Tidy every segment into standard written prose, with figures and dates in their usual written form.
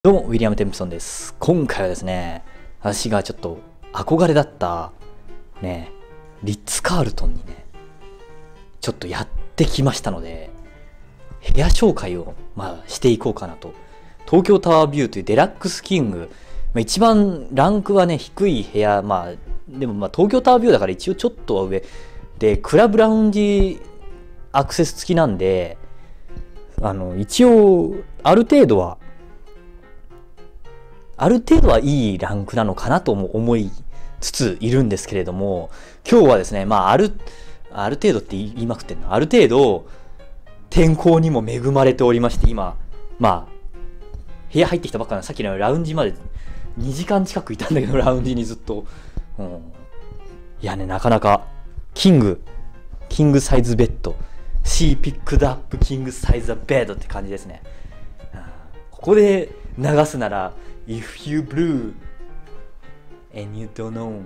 どうも、ウィリアム・テンプソンです。今回はですね、私がちょっと憧れだった、ね、リッツ・カールトンにね、ちょっとやってきましたので、部屋紹介を、していこうかなと。東京タワービューというデラックスキング、一番ランクはね、低い部屋、でも東京タワービューだから一応ちょっとは上で、クラブラウンジアクセス付きなんで、一応、ある程度はいいランクなのかなとも思いつついるんですけれども、今日はですね、ある程度って言いまくってんの。ある程度、天候にも恵まれておりまして、今、部屋入ってきたばっかのさっきのラウンジまで2時間近くいたんだけど、ラウンジにずっと。いやね、なかなか、キングサイズベッド。She picked up king size bed って感じですね。ここで流すなら、If you blue and you don't know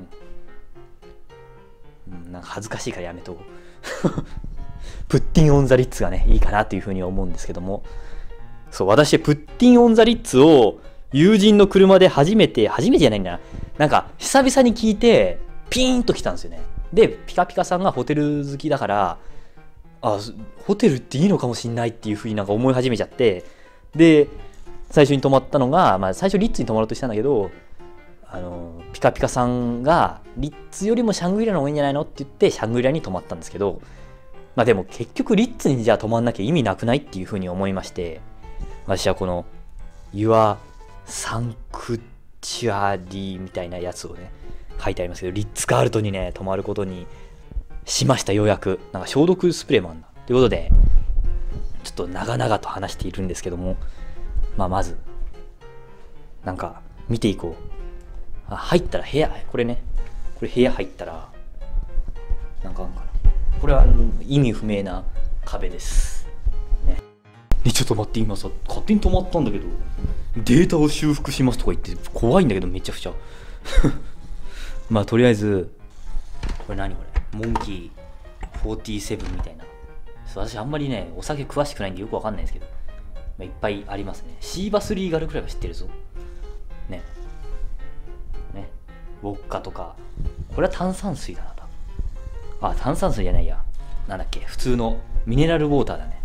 なんか恥ずかしいからやめとこうプッティンオンザリッツがねいいかなというふうに思うんですけども、そう、私プッティンオンザリッツを友人の車で初めてじゃないんだな、なんか久々に聞いてピーンと来たんですよね。でピカピカさんがホテル好きだから、ホテルっていいのかもしんないっていうふうになんか思い始めちゃって、で最初に泊まったのが、最初リッツに泊まろうとしたんだけど、ピカピカさんがリッツよりもシャングリラの方がいいんじゃないのって言ってシャングリラに泊まったんですけど、でも結局リッツにじゃあ泊まんなきゃ意味なくないっていうふうに思いまして、私はこの Your Sanctuary みたいなやつをね書いてありますけど、リッツカールトンにね泊まることにしました。ようやくなんか消毒スプレーもあんだということで、ちょっと長々と話しているんですけども、まずなんか見ていこう。入ったら部屋、これ部屋入ったらなんかあんかな、これは意味不明な壁ですね。ちょっと待って、今さ勝手に止まったんだけど、データを修復しますとか言って怖いんだけど、めちゃくちゃとりあえずこれ何これ、モンキー47みたいな。私あんまりねお酒詳しくないんでよくわかんないんですけど、いっぱいありますね。シーバスリーガルくらいは知ってるぞ。ね。ウォッカとか。これは炭酸水だな、多分。炭酸水じゃないや。なんだっけ、普通のミネラルウォーターだね。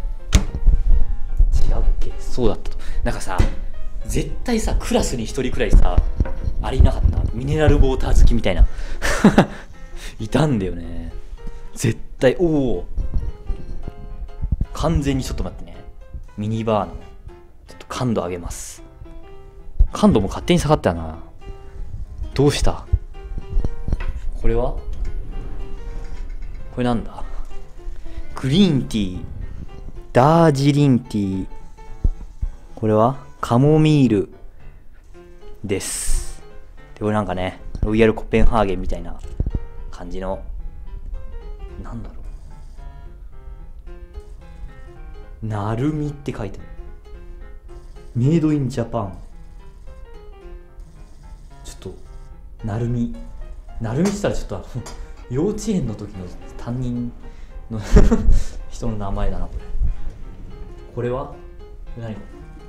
違うっけ、そうだったと。なんかさ、絶対さ、クラスに一人くらいさ、あれいなかった？ミネラルウォーター好きみたいな。いたんだよね。絶対、完全にちょっと待ってね。ミニバーのちょっと感度上げます。感度も勝手に下がったよな。どうした？これは？これなんだ？グリーンティー、ダージリンティー。これはカモミールです。でこれなんかね、ロイヤルコペンハーゲンみたいな感じの、なんだろう、なるみって書いてある。メイドインジャパン。ちょっとなるみしたらちょっと幼稚園の時の担任の人の名前だな、これ。これは何？ち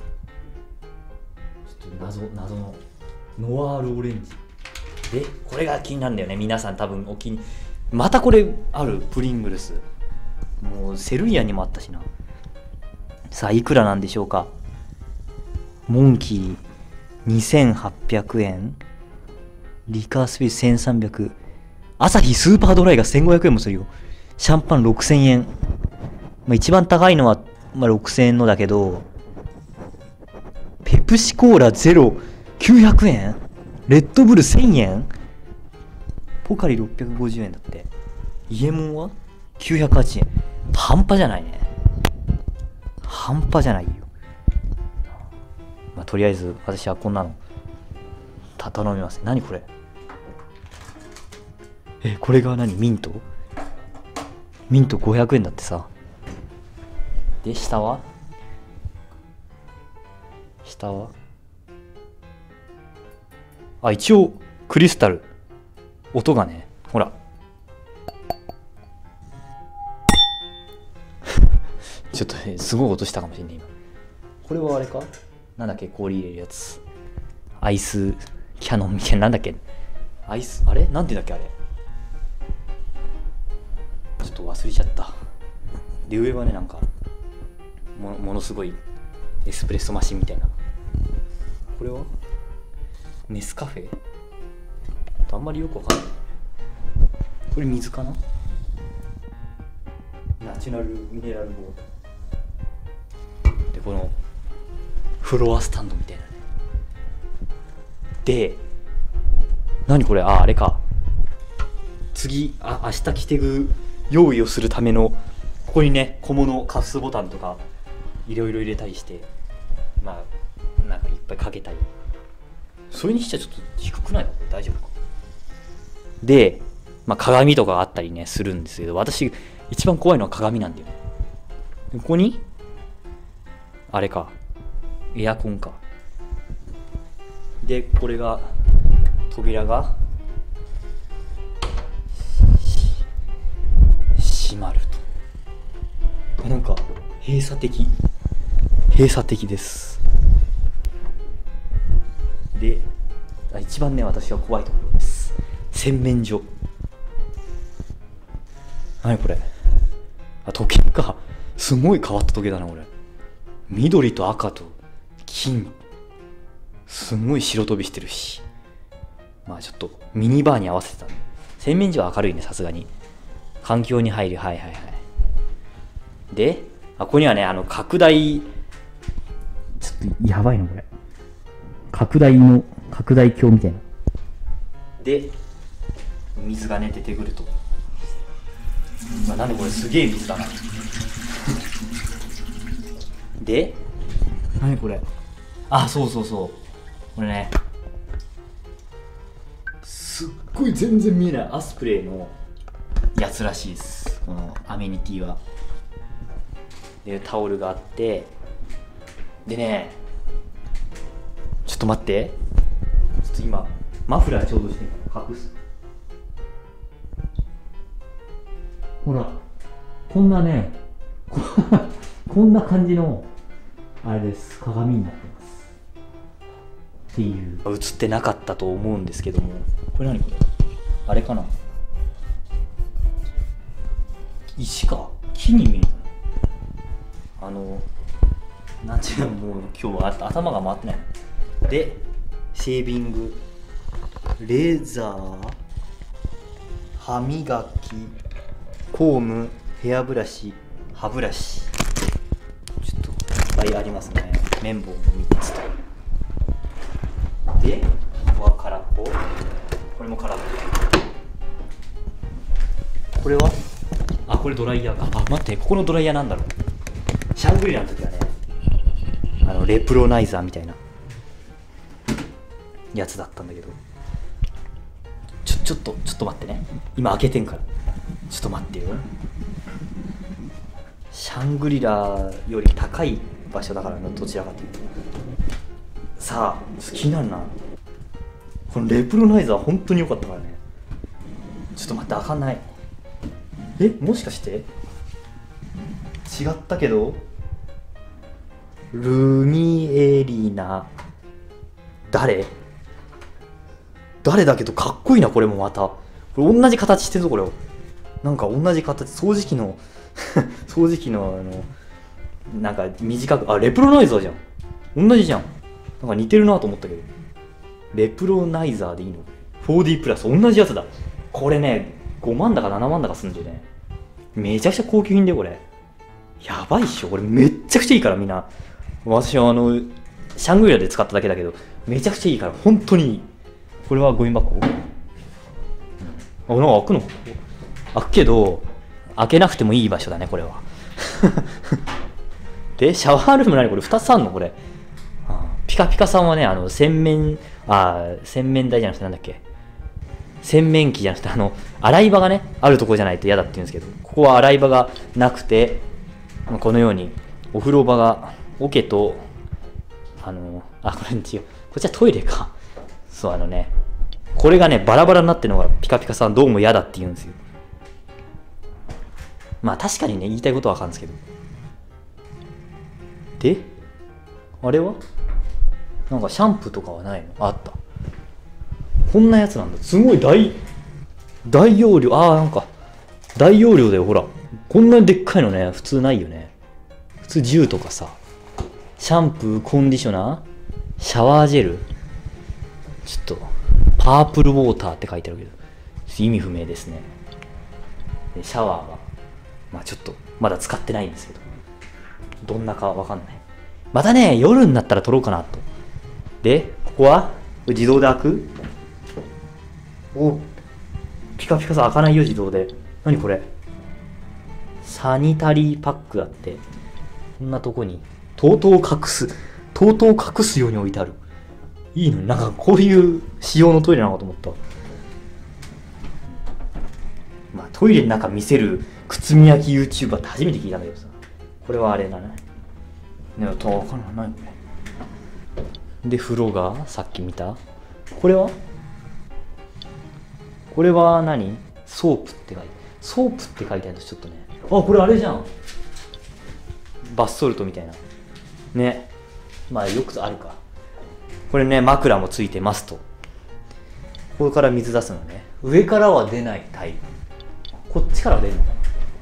ょっと謎のノワールオレンジで、これが気になるんだよね。皆さん多分またこれある、プリングルス。もうセルリアンにもあったしな。さあいくらなんでしょうか。モンキー2800円、リカースビー1300、アサヒスーパードライが1500円もするよ。シャンパン6000円。一番高いのは、6000円のだけど、ペプシコーラゼロ900円、レッドブル1000円、ポカリ650円だって。イエモンは908円。半端じゃないね。半端じゃないよ。とりあえず私はこんなの頼みます。何これ？これが何？ミント500円だってさ。で下は一応クリスタル。音がね、ほらちょっとすごい音したかもしれない今。これはあれか？ なんだっけ、氷入れるやつ。アイスキャノンみたいな、なんだっけ。アイス、あれなんて言うんだっけ、あれ。ちょっと忘れちゃった。で、上はね、なんか、ものすごいエスプレッソマシンみたいな。これはネスカフェあんまりよくわかんない。これ水かな。ナチュラルミネラルウォーターで、このフロアスタンドみたいなね。で、何これ、あれか。次、明日着てく用意をするための、ここにね、小物カフスボタンとかいろいろ入れたりして、まあなんかいっぱいかけたり。それにしちゃちょっと低くないの？これ大丈夫か。で、まあ、鏡とかあったりねするんですけど、私一番怖いのは鏡なんだよね。ここにあれか、エアコンか。で、これが扉が閉まると。なんか閉鎖的です。で、一番ね、私が怖いところです。洗面所。何これ。時計か。すごい変わった時計だな、これ。緑と赤と金。すごい白飛びしてるし。まあちょっとミニバーに合わせてたんで。洗面所は明るいね、さすがに。環境に入る。はいはいはい。で、ここにはね、拡大、ちょっとやばいのこれ。拡大鏡みたいな。で、水がね、出てくると。なんでこれすげえ水だな。で、何これ。そうそうそう。これね、すっごい全然見えないアスプレイのやつらしいです。このアメニティは。で、タオルがあって、でね、ちょっと待って。ちょっと今、マフラーちょうどしてるから隠す。ほら、こんなね、こんな感じの、あれです、鏡になってます。っていう。映ってなかったと思うんですけども、これ何これ？あれかな？石か？木に見えた。なんていうの、もう今日は頭が回ってない。で、シェービング、レーザー、歯磨き、コーム、ヘアブラシ、歯ブラシ。ちょっといっぱいありますね。綿棒も3つと。で、ここは空っぽ。これも空っぽ。これはこれドライヤーか。待って、ここのドライヤーなんだろう。シャングリラの時はね、レプロナイザーみたいなやつだったんだけど、ちょっと待ってね。今開けてんから。ちょっと待ってよ。シャングリラより高い場所だからな、どちらかというと。さあ、気になるな。このレプロナイザー本当に良かったからね。ちょっと待って、開かない。もしかして違ったけど、ルミエリナ、誰だけどかっこいいな。これもまたこれ同じ形してるぞ。これなんか同じ形、掃除機の掃除機のなんか短く、レプロナイザーじゃん。同じじゃん。なんか似てるなと思ったけど、レプロナイザーでいいの？ 4D プラス同じやつだ。これね、5万だか7万だかすんでね、めちゃくちゃ高級品で、これやばいっしょ。これめっちゃくちゃいいから、みんな。私はシャングリラで使っただけだけど、めちゃくちゃいいから、本当にいい。これはゴミ箱？なんか開くの？開くけど、開けなくてもいい場所だね、これは。で、シャワールーム何これ2つあんのこれ。ピカピカさんはね、洗面台じゃなくてなんだっけ、洗面器じゃなくて、洗い場がね、あるところじゃないと嫌だって言うんですけど、ここは洗い場がなくて、このように、お風呂場が、桶と、これ違う。こっちはトイレか。そう、これがね、バラバラになってるのがピカピカさんどうも嫌だって言うんですよ。まあ確かにね、言いたいことはわかるんですけど。で、あれはなんかシャンプーとかはないの？あった。こんなやつなんだ。すごい大容量。なんか、大容量だよ、ほら。こんなにでっかいのね、普通ないよね。普通10とかさ。シャンプー、コンディショナー、シャワージェル。ちょっと、パープルウォーターって書いてあるけど、意味不明ですね。でシャワーは、まあちょっと、まだ使ってないんですけど、どんなかわかんない。またね、夜になったら撮ろうかなと。で、ここはこれ自動で開く？お、ピカピカさ、開かないよ、自動で。何これ？サニタリーパックだって。こんなとこに、とうとう隠すように置いてある。いいのに、なんかこういう仕様のトイレなのかと思った。まあトイレの中見せる靴磨き YouTuber って初めて聞いたんだけどさ。これはあれだね。ね、わかんないこれ。で、風呂がさっき見た。これは何？ソープって書いてあるとちょっとね。これあれじゃん。バスソルトみたいな。ね。まあよくあるか。これね、枕もついてますと。ここから水出すのね。上からは出ないタイプ。こっちからは出るのか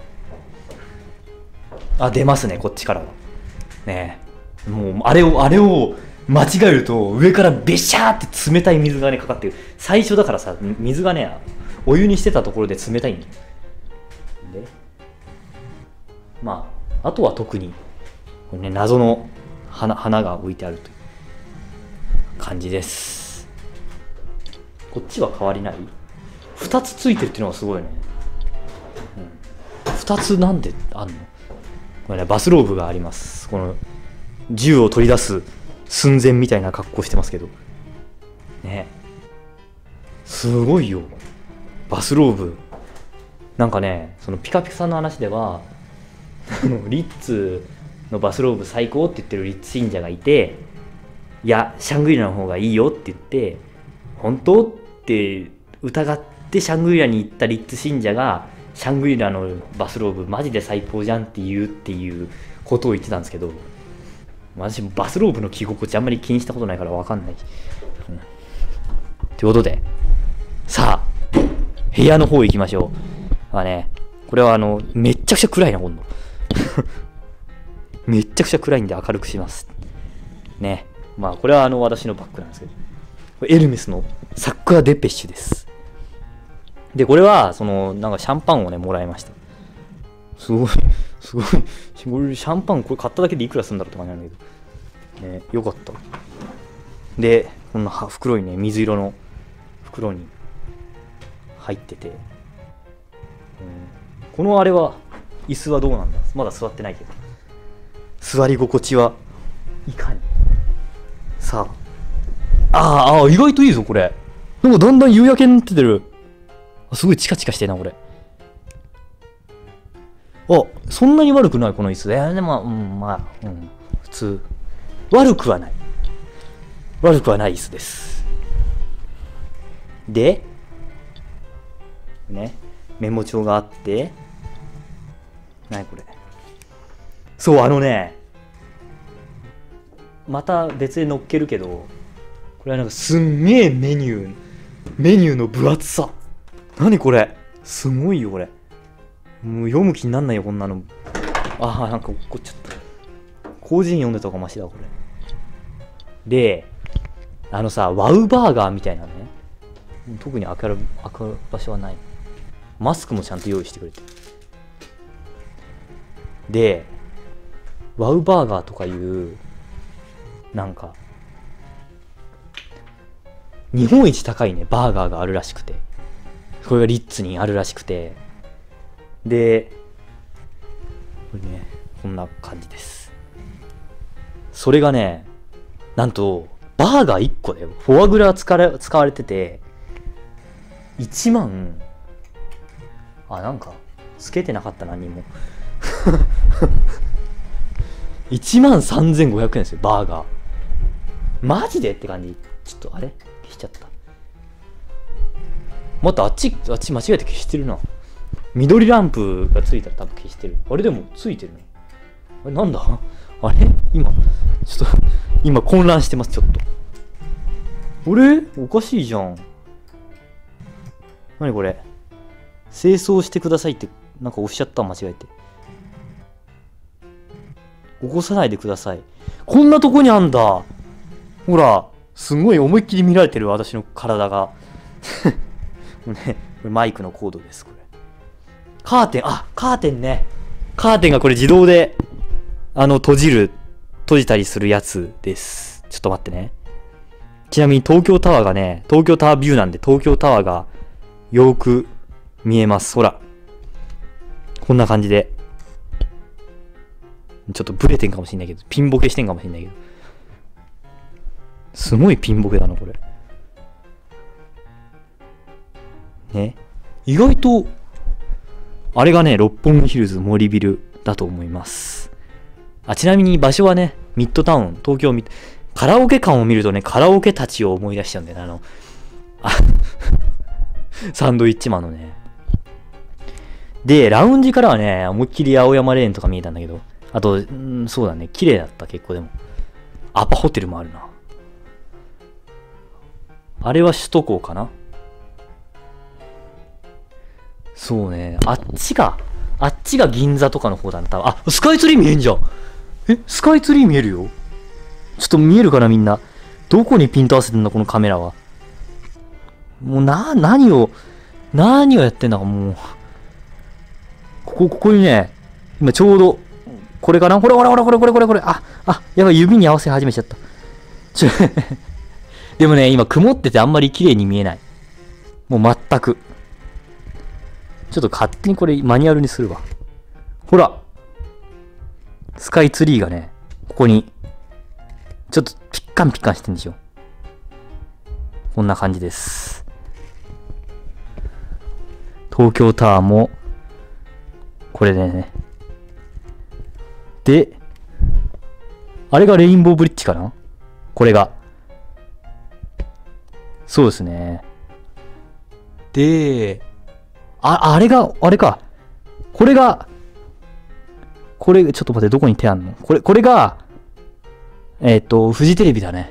な？出ますね、こっちからは。ねえ。もう、あれを間違えると、上からベシャーって冷たい水がね、かかってる。最初だからさ、水がね、お湯にしてたところで冷たいんだよ。で、まあ、あとは特に、これね、謎の花が置いてあるという感じです。こっちは変わりない？ 2 つついてるっていうのがすごいね。2つなんであんの？これね、バスローブがあります。この銃を取り出す寸前みたいな格好してますけどね、すごいよバスローブ。なんかね、そのピカピカさんの話ではリッツのバスローブ最高って言ってるリッツ信者がいて、いやシャングリラの方がいいよって言って、本当って疑ってシャングリラに行ったリッツ信者が、シャングリラのバスローブマジで最高じゃんっていうことを言ってたんですけど、私もバスローブの着心地あんまり気にしたことないから分かんない。ということで、さあ部屋の方行きましょう。ね、これはめっちゃくちゃ暗いな、今度。めっちゃくちゃ暗いんで明るくします。ね。まあこれは私のバッグなんですけど、これエルメスのサックア・デペッシュです。で、これはなんかシャンパンをね、もらいました。すごい。これシャンパンこれ買っただけでいくらするんだろうって感じなんだけど。ね、よかった。で、こんな袋にね、水色の袋に入ってて。このあれは、椅子はどうなんだ？まだ座ってないけど。座り心地はいかに？さあ。意外といいぞ、これ。なんかだんだん夕焼けになってる。すごいチカチカしてるな、これ。そんなに悪くない、この椅子。でも、普通。悪くはない椅子です。で、ね、メモ帳があって、何これ。そう、また別で載っけるけど、これはなんかすんげえメニューの分厚さ。何これ、すごいよ、これ。もう読む気になんないよ、こんなの。なんか落っこっちゃった。広辞苑読んでた方がマシだ、これ。で、ワウバーガーみたいなね。特に開く場所はない。マスクもちゃんと用意してくれて。で、ワウバーガーとかいう、なんか、日本一高いね、バーガーがあるらしくて。これがリッツにあるらしくて。で、これね、こんな感じです。それがね、なんと、バーガー1個だよ。フォアグラ使われてて、1万、なんか、つけてなかったな、何も。13,500円ですよ、バーガー。マジでって感じ。ちょっと、消しちゃった。またあっち間違えて消してるな。緑ランプがついたら多分消してる。あれでもついてるね。なんだ今混乱してます、ちょっと。 おかしいじゃん。なにこれ。清掃してくださいって、なんか押しちゃった、間違えて。起こさないでください。こんなとこにあんだ。ほら、すごい思いっきり見られてる、私の体が。ね、これマイクのコードです、これ。カーテンね。カーテンがこれ自動で、閉じたりするやつです。ちょっと待ってね。ちなみに東京タワーがね、東京タワービューなんで、東京タワーがよく見えます。ほら。こんな感じで。ちょっとブレてんかもしんないけど、ピンボケしてんかもしんないけど。すごいピンボケだな、これ。ね。意外と、あれがね、六本木ヒルズ森ビルだと思います。ちなみに場所はね、ミッドタウン、東京カラオケ館を見るとね、カラオケたちを思い出しちゃうんだよね、サンドイッチマンのね。で、ラウンジからはね、思いっきり青山レーンとか見えたんだけど、あと、そうだね、綺麗だった、結構でも。アパホテルもあるな。あれは首都高かな？そうね、あっちが銀座とかの方だな、多分。スカイツリー見えんじゃん。スカイツリー見えるよ。ちょっと見えるかな、みんな。どこにピント合わせてんだ、このカメラは。もう何をやってんだか、もう。ここにね、今ちょうど、これかな？これ。やばい、指に合わせ始めちゃった。でもね、今曇っててあんまり綺麗に見えない。もう全く。ちょっと勝手にこれマニュアルにするわ。ほら。スカイツリーがね、ここに、ちょっとピッカンピカンしてんでしょ。こんな感じです。東京タワーも、これでね。で、あれがレインボーブリッジかな？これが。そうですね。で、あれか。これ、ちょっと待って、どこに手あんの？これが、フジテレビだね。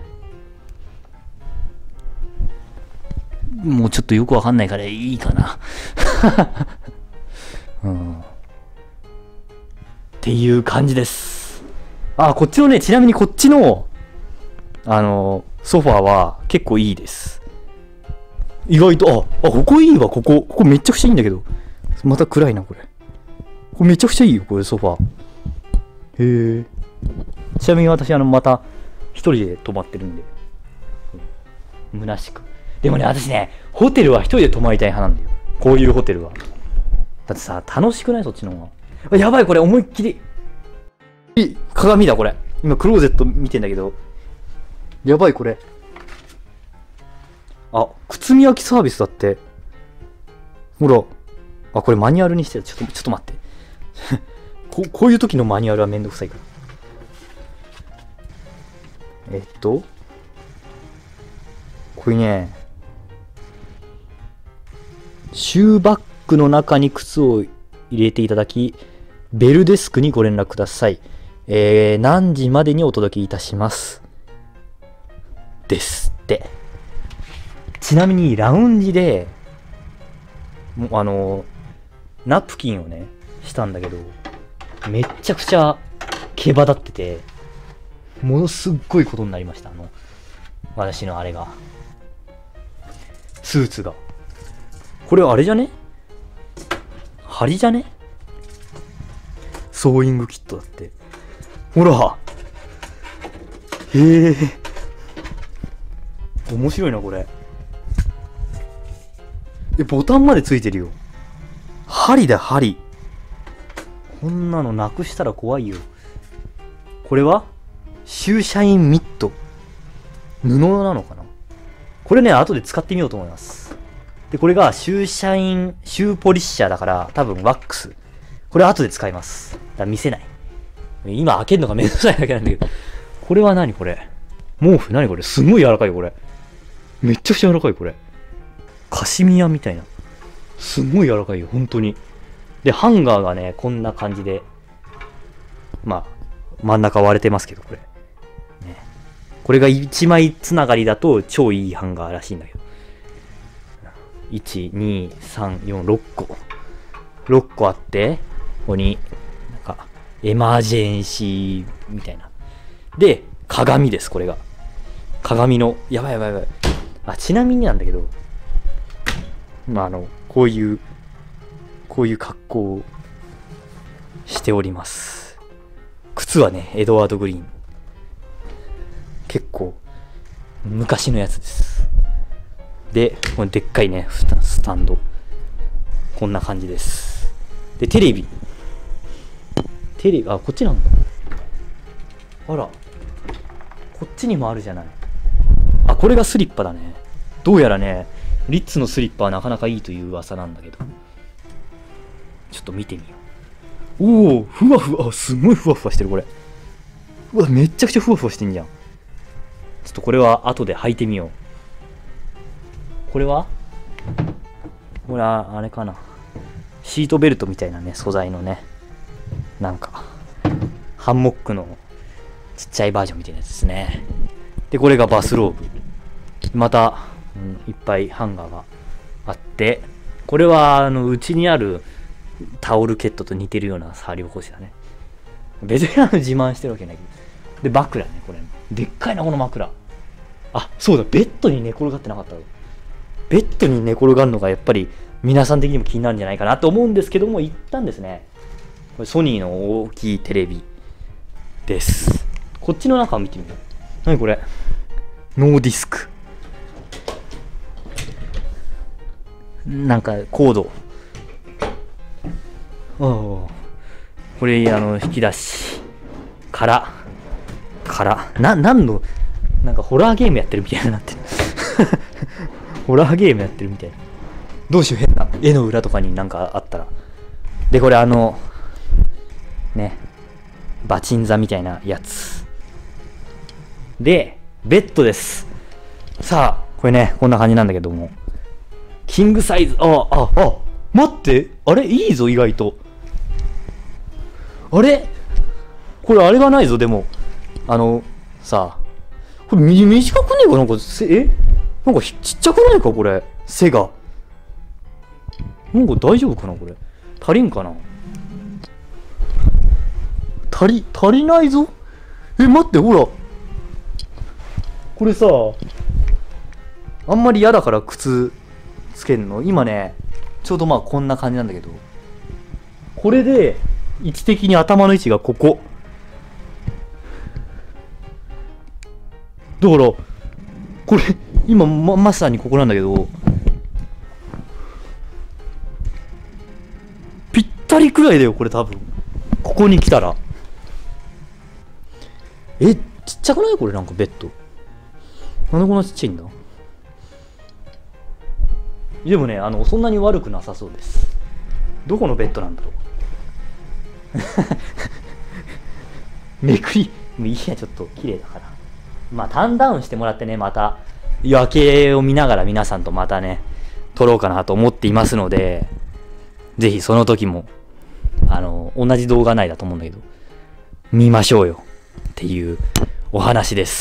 もうちょっとよくわかんないからいいかな。っていう感じです。こっちのね、ちなみにこっちの、ソファーは結構いいです。意外と、ここいいわ、ここめちゃくちゃいいんだけど。また暗いな、これ。これめちゃくちゃいいよ、これソファー。へえ。ちなみに私、また、一人で泊まってるんで。虚しく。でもね、私ね、ホテルは一人で泊まりたい派なんだよ。こういうホテルは。だってさ、楽しくない？そっちの方が。やばい、これ思いっきり。鏡だ、これ。今、クローゼット見てんだけど。やばい、これ。靴磨きサービスだって。ほら。これマニュアルにしてる。ちょっと待って。こういう時のマニュアルはめんどくさいから。これね、シューバッグの中に靴を入れていただき、ベルデスクにご連絡ください。何時までにお届けいたします。ですって。ちなみにラウンジで、ナプキンをね、したんだけど、めっちゃくちゃ毛羽立ってて、ものすっごいことになりました。私のあれが。スーツが。これあれじゃね？針じゃね？ソーイングキットだって。ほら。へえ。面白いな、これ。ボタンまでついてるよ。針だ、針。こんなのなくしたら怖いよ。これはシューシャインミット。布なのかな？これね、後で使ってみようと思います。で、これがシューポリッシャーだから、多分ワックス。これ後で使います。だから見せない。今開けるのがめんどくさいだけなんだけど。これは何これ？毛布？何これ？すごい柔らかいこれ。めっちゃくちゃ柔らかいこれ。カシミヤみたいな。すごい柔らかいよ、本当に。で、ハンガーがね、こんな感じで。真ん中割れてますけど、これ。ね。 これが1枚つながりだと超いいハンガーらしいんだけど。1、2、3、4、6個。6個あって、ここに、なんか、エマージェンシーみたいな。で、鏡です、これが。鏡の、やばい。あ、ちなみになんだけど、こういう格好をしております。靴はね、エドワード・グリーン。結構、昔のやつです。で、このでっかいね、スタンド。こんな感じです。で、テレビ、こっちなんだ。あら、こっちにもあるじゃない。あ、これがスリッパだね。どうやらね、リッツのスリッパはなかなかいいという噂なんだけど。ちょっと見てみよう。おお、ふわふわ、すごいふわふわしてる、これ。うわ、めっちゃくちゃふわふわしてんじゃん。ちょっとこれは後で履いてみよう。これはあれかな。シートベルトみたいなね、素材のね、なんか、ハンモックのちっちゃいバージョンみたいなやつですね。で、これがバスローブ。また、いっぱいハンガーがあって、これは、うちにあるタオルケットと似てるような触り心地だね。別に自慢してるわけないけど。で、枕ね、これ。でっかいな、この枕。あ、そうだ、ベッドに寝転がってなかった。ベッドに寝転がるのがやっぱり皆さん的にも気になるんじゃないかなと思うんですけども、一旦ですね、これソニーの大きいテレビです。こっちの中を見てみよう。何これ？ノーディスク。なんかコード。これ引き出しから何のなんかホラーゲームやってるみたいになってる。ホラーゲームやってるみたいな。どうしよう、変な絵の裏とかになんかあったら。で、これね、バチン座みたいなやつ。で、ベッドです。さあ、これね、こんな感じなんだけども。キングサイズ、待って、あれいいぞ、意外と。あれこれあれがないぞ、でも。さあ、これ短くねえかなんか、なんかちっちゃくないかこれ。背が。なんか大丈夫かなこれ。足りんかな。足りないぞ。待って、ほら。これさ、あんまり嫌だから靴つけんの。今ね、ちょうどこんな感じなんだけど。これで、位置的に頭の位置がここ。だから、これ、今まさにここなんだけど、ぴったりくらいだよ、これ多分。ここに来たら。ちっちゃくないこれなんかベッド。なんでこんなちっちゃいんだ。でもね、そんなに悪くなさそうです。どこのベッドなんだろう。めくり、もういいや、ちょっと綺麗だから。ターンダウンしてもらってね、また、夜景を見ながら皆さんとまたね、撮ろうかなと思っていますので、ぜひその時も、同じ動画内だと思うんだけど、見ましょうよっていうお話です。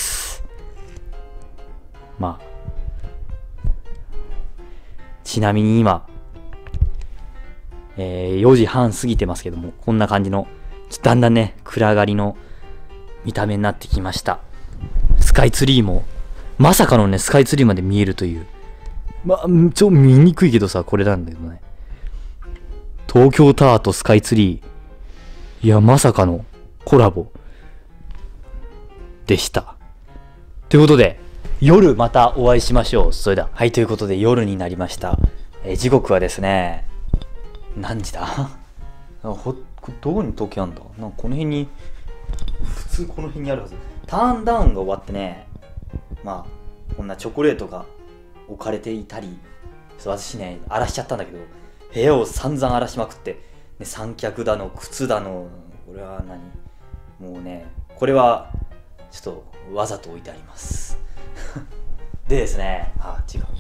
ちなみに今、4時半過ぎてますけども、こんな感じの、だんだんね、暗がりの見た目になってきました。スカイツリーも、まさかのね、スカイツリーまで見えるという。見にくいけどさ、これなんだけどね。東京タワーとスカイツリー。いや、まさかのコラボでした。ということで、夜またお会いしましょう。それでは。はい、ということで夜になりました。時刻はですね、何時だどこに時計あんだなんかこの辺に、普通この辺にあるはず。ターンダウンが終わってね、こんなチョコレートが置かれていたり、私ね、荒らしちゃったんだけど、部屋を散々荒らしまくって、ね、三脚だの、靴だの、これはもうね、これは、ちょっとわざと置いてあります。でですね、違う。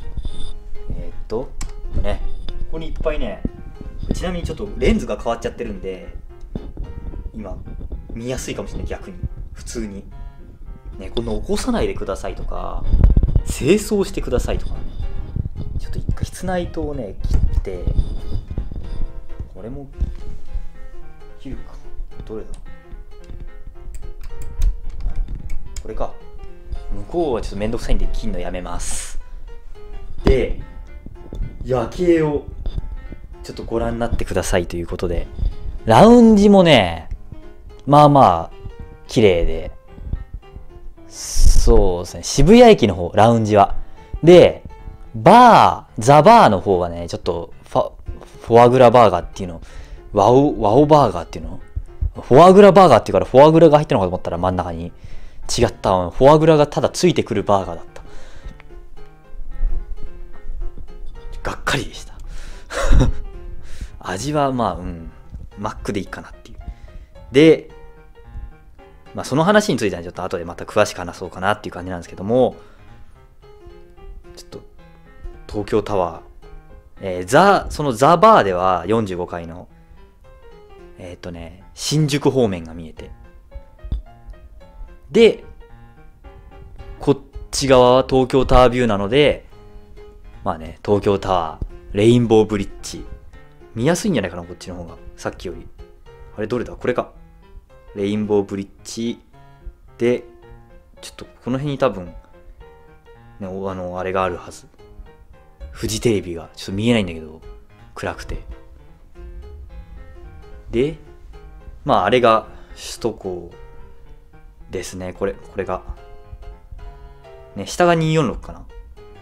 ね、ここにいっぱいね、ちなみにちょっとレンズが変わっちゃってるんで、今、見やすいかもしれない、逆に。普通に。 ね、この起こさないでくださいとか、清掃してくださいとかね。ちょっと一回室内灯をね、切って、これも、切るか。どれだ？これか。向こうはちょっとめんどくさいんで切るのやめます。で、夜景をちょっとご覧になってくださいということで、ラウンジもね、まあまあ、綺麗で、そうですね、渋谷駅の方、ラウンジは。で、ザバーの方はね、ちょっとフォアグラバーガーっていうの、ワオバーガーっていうの、フォアグラバーガーっていうからフォアグラが入ってるのかと思ったら真ん中に違った。フォアグラがただついてくるバーガーだった。がっかりでした。味はまあ、マックでいいかなっていう。で、まあその話についてはちょっと後でまた詳しく話そうかなっていう感じなんですけども、ちょっと東京タワー、そのザ・バーでは45階の、新宿方面が見えて。で、こっち側は東京タワービューなので、まあね、東京タワー、レインボーブリッジ。見やすいんじゃないかな、こっちの方が。さっきより。あれ、どれだ？これか。レインボーブリッジで、ちょっとこの辺に多分、ね、あれがあるはず。フジテレビがちょっと見えないんだけど、暗くて。で、まああれが首都高ですね。これが。ね、下が246かな。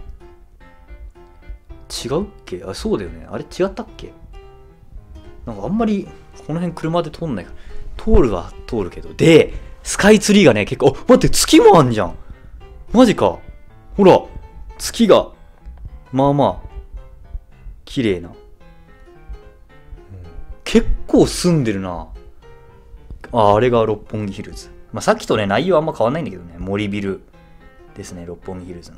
違うっけ？あ、そうだよね。あれ違ったっけ？なんかあんまりこの辺車で通んないから。通るは通るけど。で、スカイツリーがね、結構、待って、月もあんじゃん。マジか。ほら、月が、まあまあ、綺麗な。結構住んでるな。あれが六本木ヒルズ。まあさっきとね、内容あんま変わんないんだけどね。森ビルですね、六本木ヒルズの。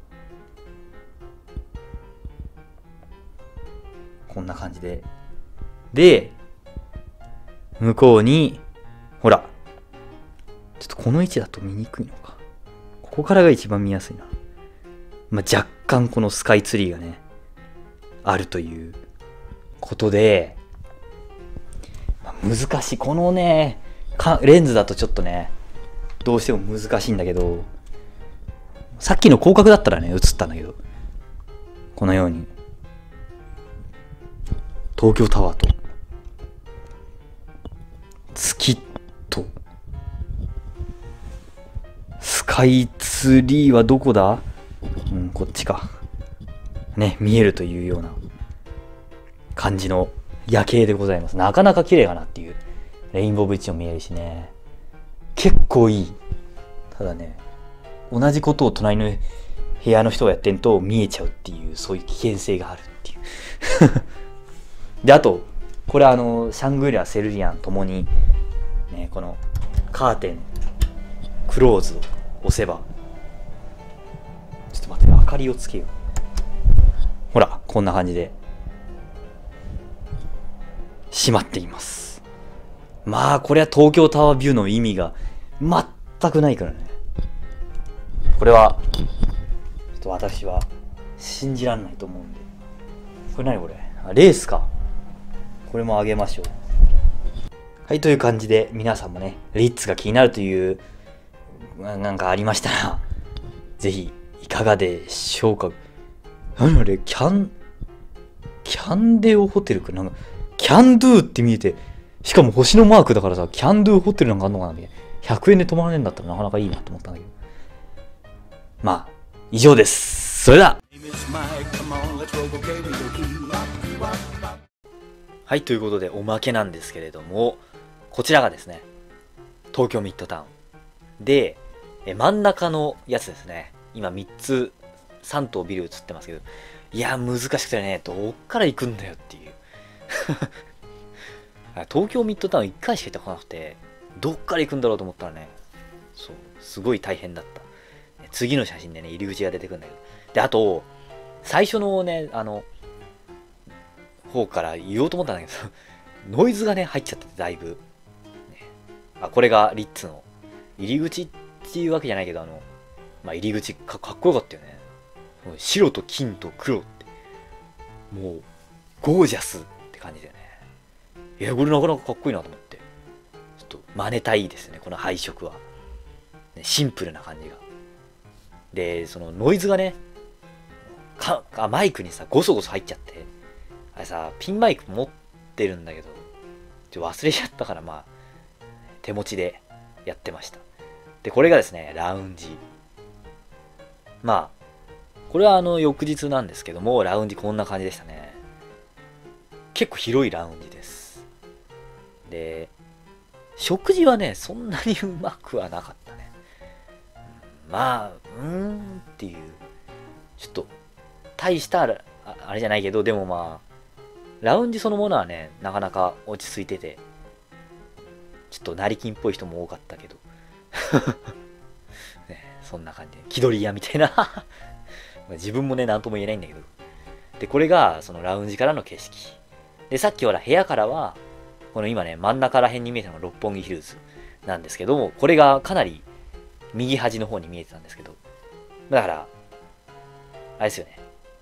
こんな感じで。で、向こうに、ほら。ちょっとこの位置だと見にくいのか。ここからが一番見やすいな。まあ、若干このスカイツリーがね、あるということで、まあ、難しい。このね、レンズだとちょっとね、どうしても難しいんだけど、さっきの広角だったらね、映ったんだけど、このように、東京タワーと、月と、スカイツリーはどこだ？こっちか。ね、見えるというような感じの夜景でございます。なかなか綺麗かなっていう。レインボーブリッジも見えるしね。結構いい。ただね、同じことを隣の部屋の人がやってんと見えちゃうっていう、そういう危険性があるっていう。で、あと、これシャングリラ、セルリアンともに、ね、このカーテン、クローズを押せば、ちょっと待って、明かりをつけよう。ほら、こんな感じで、閉まっています。まあ、これは東京タワービューの意味が全くないからね。これは、ちょっと私は信じらんないと思うんで。これ何これ？レースか。これもあげましょう。はい、という感じで皆さんもね、リッツが気になるという、なんかありましたら、ぜひいかがでしょうか。何あれ、キャンデオホテルかなんか、キャンドゥって見えて、しかも星のマークだからさ、キャンドゥホテルなんかあんのかなみたいな。100円で泊まらねえんだったらなかなかいいなと思ったんだけど。まあ、以上です。それでは。はい、ということでおまけなんですけれども、こちらがですね、東京ミッドタウン。で、真ん中のやつですね。今3棟ビル映ってますけど、いや、難しくてね、どっから行くんだよっていう。東京ミッドタウン1回しか行ってこなくて、どっから行くんだろうと思ったらね、そう、すごい大変だった。次の写真でね、入り口が出てくるんだけど。で、あと、最初のね、方から言おうと思ったんだけど、ノイズがね、入っちゃってて、だいぶ。ね、これがリッツの入り口っっていうわけじゃないけど、まあ、入り口かっこよかったよね。白と金と黒って。もう、ゴージャスって感じだよね。いや、これなかなかかっこいいなと思って。ちょっと真似たいですね、この配色は。シンプルな感じが。で、そのノイズがね、マイクにさ、ゴソゴソ入っちゃって。あれさ、ピンマイク持ってるんだけど、忘れちゃったから、まあ、手持ちでやってました。で、これがですね、ラウンジ。まあ、これは翌日なんですけども、ラウンジこんな感じでしたね。結構広いラウンジです。で、食事はね、そんなにうまくはなかったね。まあ、っていう、ちょっと、大したあれじゃないけど、でもまあ、ラウンジそのものはね、なかなか落ち着いてて、ちょっと成金っぽい人も多かったけど、ね、そんな感じで、気取り屋みたいな自分もね、なんとも言えないんだけど。で、これが、そのラウンジからの景色。で、さっきほら、部屋からは、この今ね、真ん中ら辺に見えたのが六本木ヒルズなんですけども、これがかなり右端の方に見えてたんですけど、だから、あれですよね。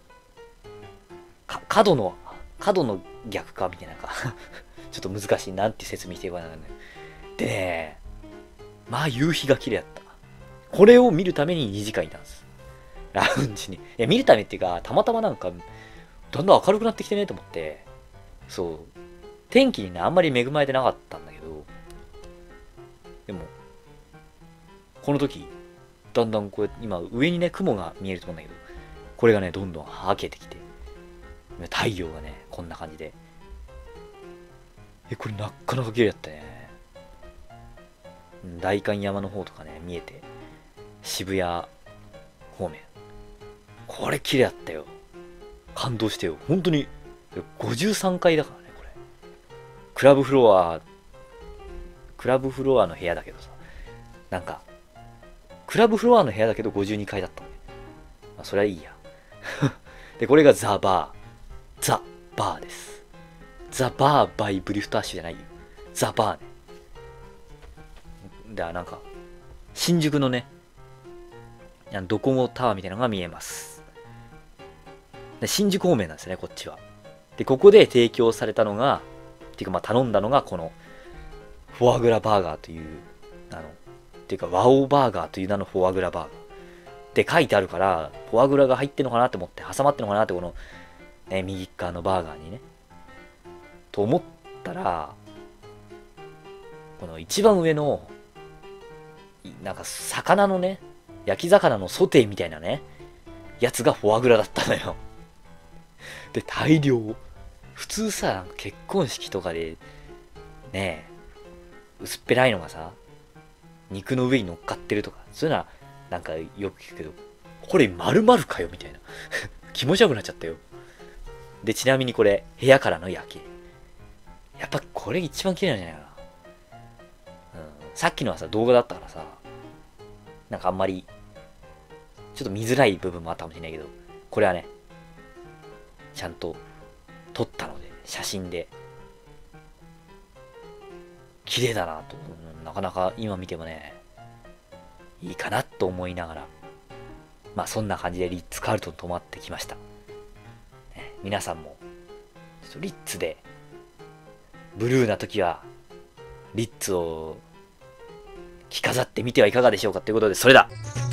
角の逆かみたいなちょっと難しい。なんて説明していいかな。でね、まあ夕日が綺麗だった。これを見るために2時間いたんです。ラウンジに。いや、見るためっていうか、たまたまなんか、だんだん明るくなってきてねと思って、そう。天気にね、あんまり恵まれてなかったんだけど、でも、この時、だんだんこう、今上にね、雲が見えると思うんだけど、これがね、どんどんはけてきて、太陽がね、こんな感じで。これなかなか綺麗だったね。代官山の方とかね、見えて、渋谷方面。これ綺麗だったよ。感動してよ。本当に、53階だからね、これ。クラブフロアの部屋だけどさ、なんか、クラブフロアの部屋だけど52階だったね。まあ、そりゃいいや。で、これがザ・バーです。ザ・バーバイブリフトアッシュじゃないよ。ザ・バーね。ではなんか、新宿のね、ドコモタワーみたいなのが見えます。で新宿方面なんですね、こっちは。で、ここで提供されたのが、っていうかまあ頼んだのがこの、フォアグラバーガーという、っていうかワオバーガーという名のフォアグラバーガー。って書いてあるから、フォアグラが入ってんのかなって思って、挟まってんのかなってこの、ね、右側のバーガーにね。と思ったら、この一番上の、なんか魚のね、焼き魚のソテーみたいなね、やつがフォアグラだったのよ。で、大量。普通さ、結婚式とかで、ねえ、薄っぺらいのがさ、肉の上に乗っかってるとか、そういうのは、なんかよく聞くけど、これ丸々かよみたいな。気持ち悪くなっちゃったよ。で、ちなみにこれ、部屋からの夜景。やっぱこれ一番綺麗なんじゃないかな。さっきのはさ、動画だったからさ、なんかあんまり、ちょっと見づらい部分もあったかもしれないけど、これはね、ちゃんと撮ったので、写真で、綺麗だなと、なかなか今見てもね、いいかなと思いながら、まあそんな感じでリッツ・カールトン泊まってきました。ね、皆さんも、ちょっとリッツで、ブルーな時は、リッツを着飾ってみてはいかがでしょうかということで、それだ。